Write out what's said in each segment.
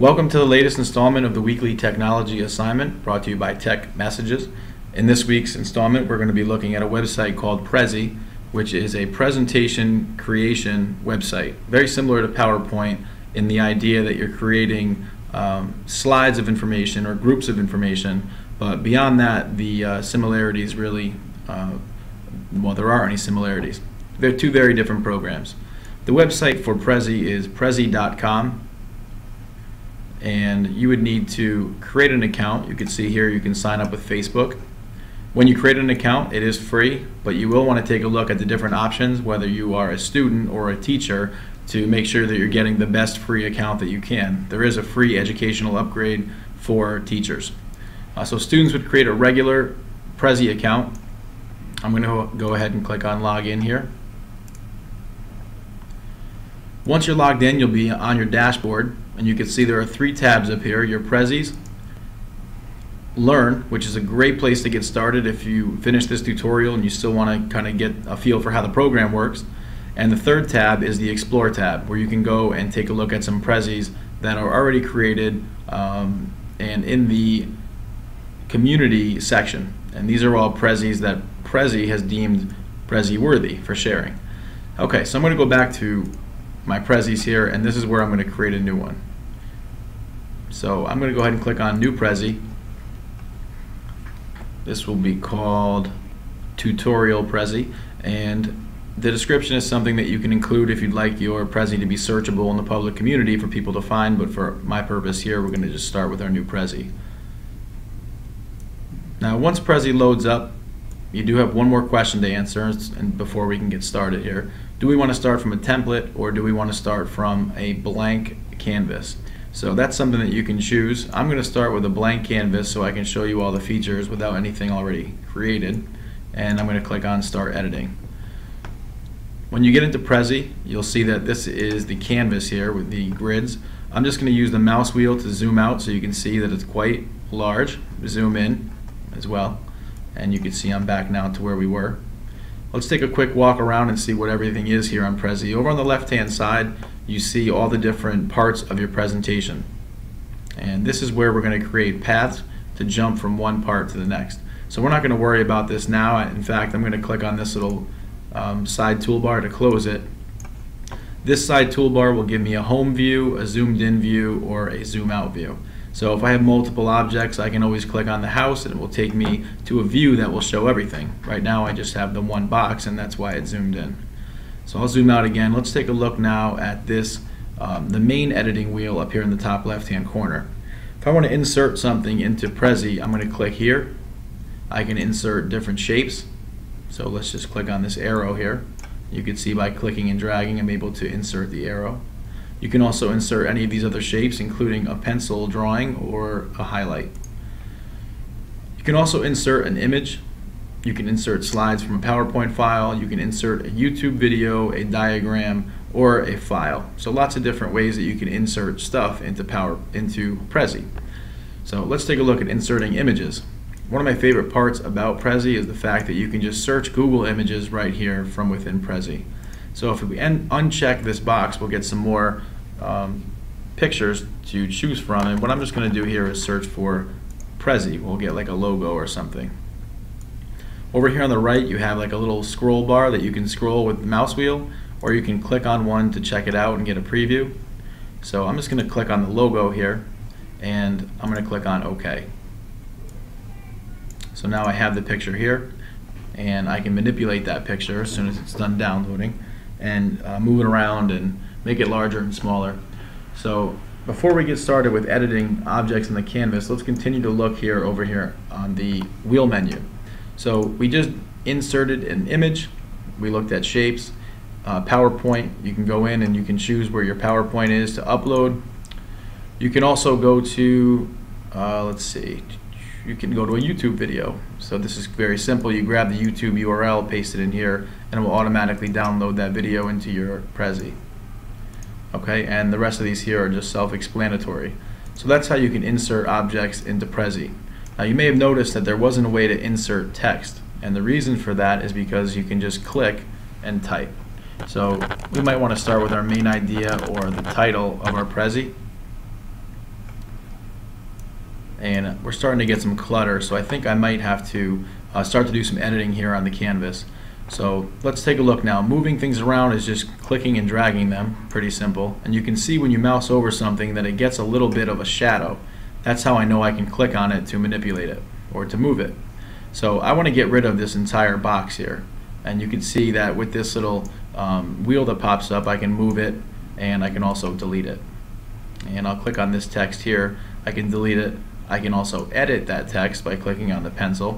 Welcome to the latest installment of the weekly technology assignment brought to you by Tech Messages. In this week's installment, we're going to be looking at a website called Prezi, which is a presentation creation website. Very similar to PowerPoint in the idea that you're creating slides of information or groups of information, but beyond that, the similarities really, well, there are any similarities. They're two very different programs. The website for Prezi is prezi.com. And you would need to create an account. You can see here you can sign up with Facebook. When you create an account, it is free, but you will want to take a look at the different options, whether you are a student or a teacher, to make sure that you're getting the best free account that you can. There is a free educational upgrade for teachers. So students would create a regular Prezi account. I'm going to go ahead and click on login here. Once you're logged in, you'll be on your dashboard, and you can see there are three tabs up here: your Prezis, Learn, which is a great place to get started if you finish this tutorial and you still want to kind of get a feel for how the program works, and the third tab is the Explore tab, where you can go and take a look at some Prezis that are already created and in the community section. And these are all Prezis that Prezi has deemed Prezi worthy for sharing. Okay, so I'm going to go back to my Prezis here, and this is where I'm going to create a new one. So I'm going to go ahead and click on New Prezi. This will be called Tutorial Prezi, and the description is something that you can include if you'd like your Prezi to be searchable in the public community for people to find, but for my purpose here, we're going to just start with our new Prezi. Now once Prezi loads up, you do have one more question to answer and before we can get started here. Do we want to start from a template, or do we want to start from a blank canvas? So that's something that you can choose. I'm going to start with a blank canvas so I can show you all the features without anything already created, and I'm going to click on Start Editing. When you get into Prezi, you'll see that this is the canvas here with the grids. I'm just going to use the mouse wheel to zoom out so you can see that it's quite large. Zoom in as well, and you can see I'm back now to where we were. Let's take a quick walk around and see what everything is here on Prezi. Over on the left-hand side, you see all the different parts of your presentation. And this is where we're going to create paths to jump from one part to the next. So we're not going to worry about this now. In fact, I'm going to click on this little side toolbar to close it. This side toolbar will give me a home view, a zoomed-in view, or a zoom-out view. So if I have multiple objects, I can always click on the house and it will take me to a view that will show everything. Right now I just have the one box, and that's why it's zoomed in. So I'll zoom out again. Let's take a look now at this, the main editing wheel up here in the top left-hand corner. If I want to insert something into Prezi, I'm going to click here. I can insert different shapes. So let's just click on this arrow here. You can see by clicking and dragging I'm able to insert the arrow. You can also insert any of these other shapes, including a pencil drawing or a highlight. You can also insert an image. You can insert slides from a PowerPoint file. You can insert a YouTube video, a diagram, or a file. So lots of different ways that you can insert stuff into Prezi. So let's take a look at inserting images. One of my favorite parts about Prezi is the fact that you can just search Google Images right here from within Prezi. So if we uncheck this box, we'll get some more pictures to choose from, and what I'm just going to do here is search for Prezi. We'll get like a logo or something. Over here on the right, you have like a little scroll bar that you can scroll with the mouse wheel, or you can click on one to check it out and get a preview. So I'm just going to click on the logo here, and I'm going to click on OK. So now I have the picture here, and I can manipulate that picture as soon as it's done downloading, and move it around and make it larger and smaller. So before we get started with editing objects in the canvas, let's continue to look here over here on the wheel menu. So we just inserted an image, we looked at shapes, PowerPoint. You can go in and you can choose where your PowerPoint is to upload. You can also go to, let's see, you can go to a YouTube video. So this is very simple. You grab the YouTube URL, paste it in here, and it will automatically download that video into your Prezi. Okay, and the rest of these here are just self-explanatory. So that's how you can insert objects into Prezi. Now you may have noticed that there wasn't a way to insert text, and the reason for that is because you can just click and type. So we might want to start with our main idea or the title of our Prezi. and we're starting to get some clutter, so I think I might have to start to do some editing here on the canvas. So let's take a look now. Moving things around is just clicking and dragging them, pretty simple. And you can see when you mouse over something that it gets a little bit of a shadow. That's how I know I can click on it to manipulate it or to move it. So I want to get rid of this entire box here. And you can see that with this little wheel that pops up, I can move it and I can also delete it. And I'll click on this text here. I can delete it. I can also edit that text by clicking on the pencil.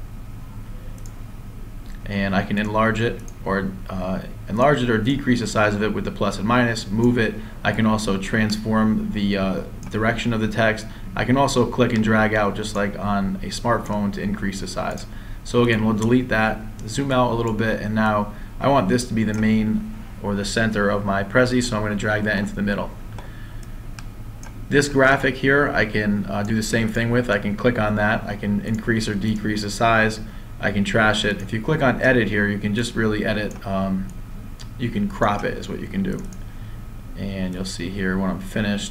And I can enlarge it or decrease the size of it with the plus and minus, move it. I can also transform the direction of the text. I can also click and drag out just like on a smartphone to increase the size. So again, we'll delete that, zoom out a little bit, and now I want this to be the main or the center of my Prezi, so I'm going to drag that into the middle. This graphic here I can do the same thing with. I can click on that, I can increase or decrease the size. I can trash it. If you click on edit here, you can just really edit, you can crop it is what you can do. And you'll see here when I'm finished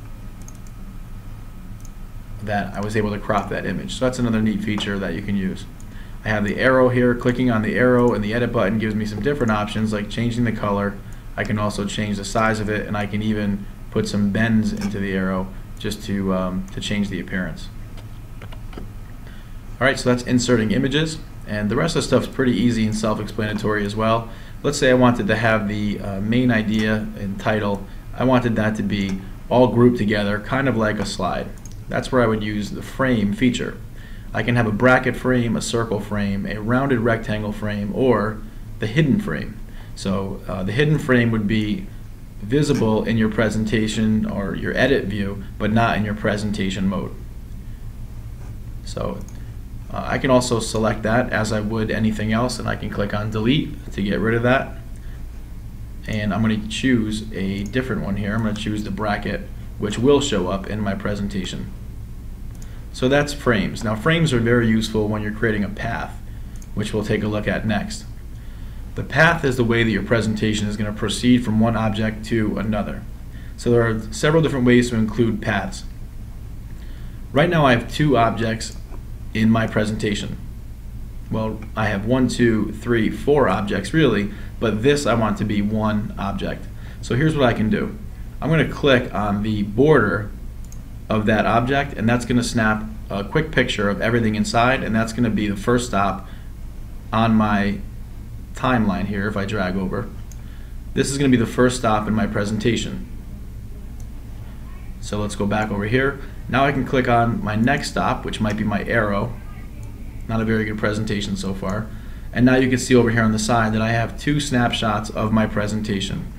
that I was able to crop that image. So that's another neat feature that you can use. I have the arrow here. Clicking on the arrow and the edit button gives me some different options like changing the color. I can also change the size of it, and I can even put some bends into the arrow just to change the appearance. Alright, so that's inserting images, and the rest of the stuff is pretty easy and self-explanatory as well. Let's say I wanted to have the main idea and title, I wanted that to be all grouped together, kind of like a slide. That's where I would use the frame feature. I can have a bracket frame, a circle frame, a rounded rectangle frame, or the hidden frame. So the hidden frame would be visible in your presentation or your edit view, but not in your presentation mode. So I can also select that as I would anything else, and I can click on delete to get rid of that. And I'm going to choose a different one here. I'm going to choose the bracket, which will show up in my presentation. So that's frames. Now frames are very useful when you're creating a path, which we'll take a look at next. The path is the way that your presentation is going to proceed from one object to another. So there are several different ways to include paths. Right now I have two objects in my presentation. Well, I have 1, 2, 3, 4 objects really, but this I want to be one object. So here's what I can do. I'm going to click on the border of that object, and that's going to snap a quick picture of everything inside, and that's going to be the first stop on my timeline here. If I drag over, this is going to be the first stop in my presentation. So let's go back over here. Now I can click on my next stop, which might be my arrow. Not a very good presentation so far. And now you can see over here on the side that I have two snapshots of my presentation.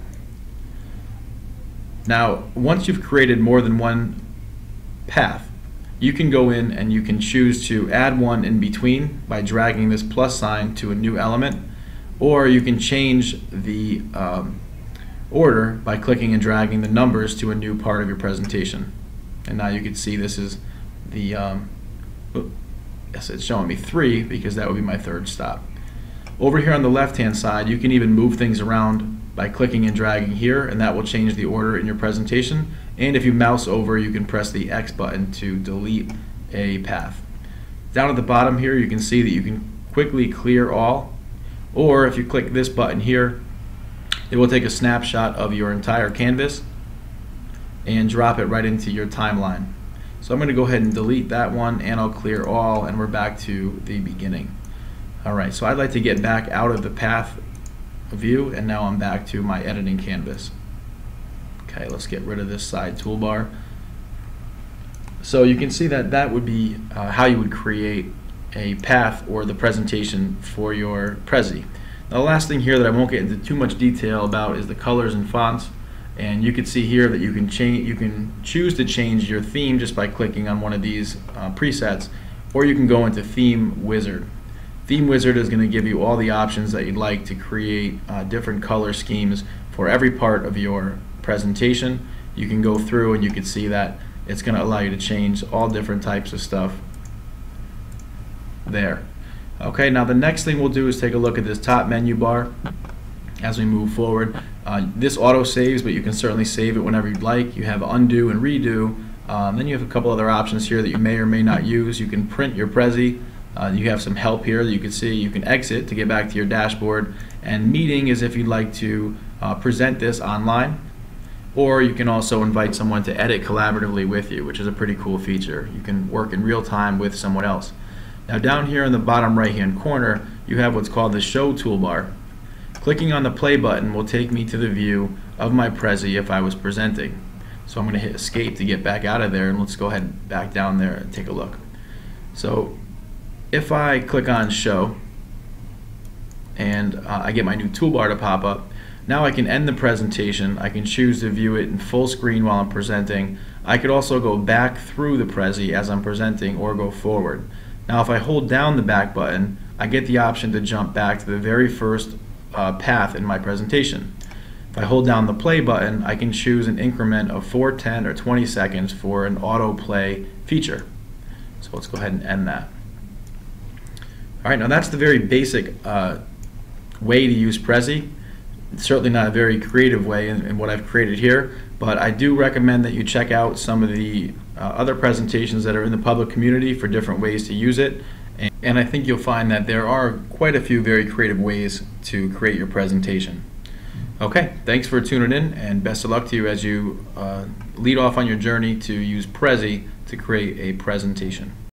Now, once you've created more than one path, you can go in and you can choose to add one in between by dragging this plus sign to a new element, or you can change the order by clicking and dragging the numbers to a new part of your presentation. And now you can see this is the, yes, it's showing me 3 because that would be my third stop. Over here on the left hand side, you can even move things around by clicking and dragging here, and that will change the order in your presentation. And if you mouse over, you can press the X button to delete a path. Down at the bottom here, you can see that you can quickly clear all, or if you click this button here, it will take a snapshot of your entire canvas and drop it right into your timeline. So I'm going to go ahead and delete that one, and I'll clear all, and we're back to the beginning. Alright, so I'd like to get back out of the path view, and now I'm back to my editing canvas. Okay, let's get rid of this side toolbar. So you can see that that would be how you would create a path or the presentation for your Prezi. Now, the last thing here that I won't get into too much detail about is the colors and fonts. And you can see here that you can choose to change your theme just by clicking on one of these presets, or you can go into Theme Wizard. Theme Wizard is going to give you all the options that you'd like to create different color schemes for every part of your presentation. You can go through and you can see that it's going to allow you to change all different types of stuff there. Okay, now the next thing we'll do is take a look at this top menu bar as we move forward. This auto saves, but you can certainly save it whenever you'd like. You have undo and redo Then you have a couple other options here that you may or may not use. You can print your Prezi. You have some help here that you can see. You can exit to get back to your dashboard. And meeting is if you'd like to present this online. Or you can also invite someone to edit collaboratively with you, which is a pretty cool feature. You can work in real time with someone else. Now down here in the bottom right hand corner, you have what's called the Show toolbar. Clicking on the play button will take me to the view of my Prezi if I was presenting. So I'm going to hit escape to get back out of there, and let's go ahead and back down there and take a look. So if I click on Show and I get my new toolbar to pop up, now I can end the presentation. I can choose to view it in full screen while I'm presenting. I could also go back through the Prezi as I'm presenting or go forward. Now if I hold down the back button, I get the option to jump back to the very first path in my presentation. If I hold down the play button, I can choose an increment of 4, 10, or 20 seconds for an autoplay feature. So let's go ahead and end that. Alright, now that's the very basic way to use Prezi. It's certainly not a very creative way in what I've created here, but I do recommend that you check out some of the other presentations that are in the public community for different ways to use it. And I think you'll find that there are quite a few very creative ways to create your presentation. Okay, thanks for tuning in, and best of luck to you as you lead off on your journey to use Prezi to create a presentation.